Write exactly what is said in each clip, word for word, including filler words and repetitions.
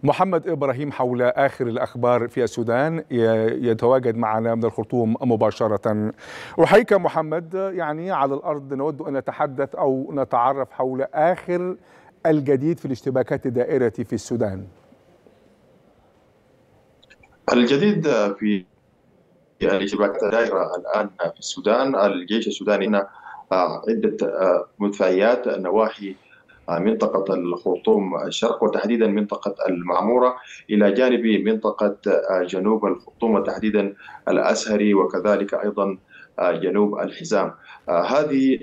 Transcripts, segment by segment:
محمد إبراهيم، حول آخر الأخبار في السودان يتواجد معنا من الخرطوم مباشرة. أحييك محمد. يعني على الأرض نود أن نتحدث أو نتعرف حول آخر الجديد في الاشتباكات الدائرة في السودان. الجديد في الاشتباكات الدائرة الآن في السودان، الجيش السوداني هنا عدة مدفعيات نواحي منطقة الخرطوم الشرق، وتحديدا منطقة المعمورة، إلى جانب منطقة جنوب الخرطوم وتحديدا الأسهري، وكذلك أيضا جنوب الحزام. هذه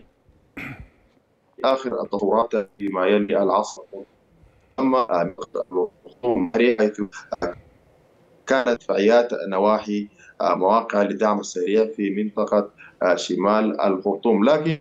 آخر التطورات فيما يلي العاصمة. أما منطقة الخرطوم حيث كانت فعاليات نواحي مواقع للدعم السريع في منطقة شمال الخرطوم، لكن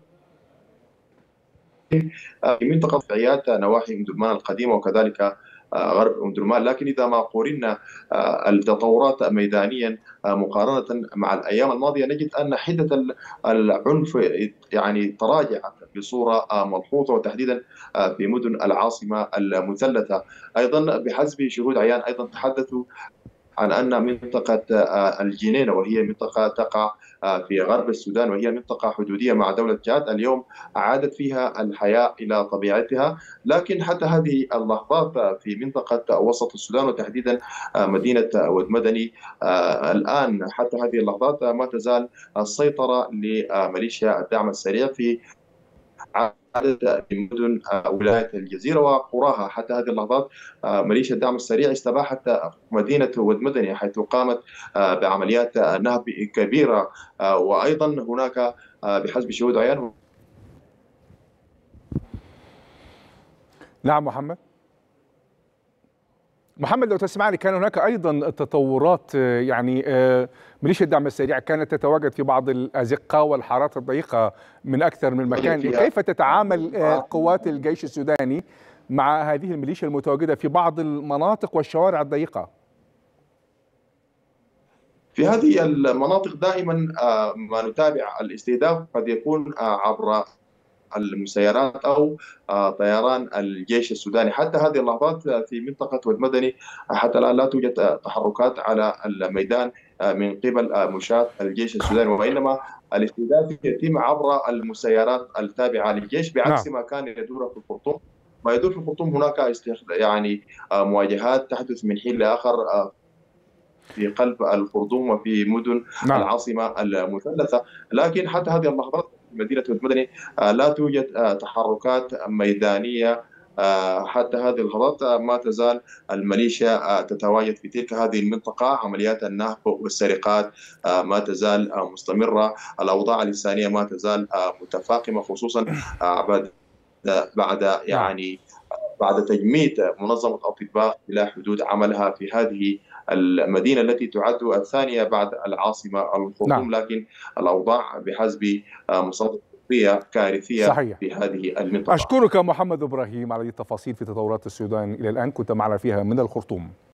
في منطقة فعاليات نواحي أم درمان القديمة وكذلك غرب أم درمان. لكن إذا ما قارنا التطورات ميدانيا مقارنة مع الأيام الماضية، نجد أن حدة العنف يعني تراجعت بصورة ملحوظة، وتحديدا في مدن العاصمة المثلثة. أيضا بحسب شهود عيان أيضا تحدثوا عن أن منطقة الجنينة، وهي منطقة تقع في غرب السودان وهي منطقة حدودية مع دولة تشاد، اليوم عادت فيها الحياة إلى طبيعتها. لكن حتى هذه اللحظات في منطقة وسط السودان وتحديدا مدينة ود مدني، الآن حتى هذه اللحظات ما تزال السيطرة لميليشيا الدعم السريع في عدد من مدن ولاية الجزيرة وقراها. حتى هذه اللحظات ميليشيا الدعم السريع استباحت مدينة ود مدني، حيث قامت بعمليات نهب كبيرة. وأيضا هناك بحسب شهود عيان. نعم محمد. محمد لو تسمعني، كان هناك أيضا تطورات، يعني ميليشيا الدعم السريع كانت تتواجد في بعض الأزقة والحارات الضيقة من أكثر من مكان. كيف تتعامل قوات الجيش السوداني مع هذه الميليشيا المتواجدة في بعض المناطق والشوارع الضيقة؟ في هذه المناطق دائما ما نتابع الاستهداف قد يكون عبر المسيرات أو طيران الجيش السوداني. حتى هذه اللحظات في منطقة ود مدني حتى الآن لا توجد تحركات على الميدان من قبل مشاة الجيش السوداني، وإنما الاستهداف يتم عبر المسيرات التابعة للجيش، بعكس نعم. ما كان يدور في الخرطوم. ما يدور في الخرطوم هناك يعني مواجهات تحدث من حين لآخر في قلب الخرطوم وفي مدن نعم. العاصمة المثلثة. لكن حتى هذه اللحظات في مدينة ود مدني لا توجد تحركات ميدانية. حتى هذه اللحظات ما تزال الميليشيا تتواجد في تلك هذه المنطقة. عمليات النهب والسرقات ما تزال مستمرة. الأوضاع الإنسانية ما تزال متفاقمة، خصوصا بعد بعد يعني بعد تجميد منظمة أطباء بلا حدود عملها في هذه المدينة التي تعد الثانية بعد العاصمة الخرطوم. نعم. لكن الأوضاع بحسب مصادر كارثية صحيح. في هذه المنطقة. أشكرك محمد إبراهيم على التفاصيل في تطورات السودان إلى الآن، كنت معنا فيها من الخرطوم.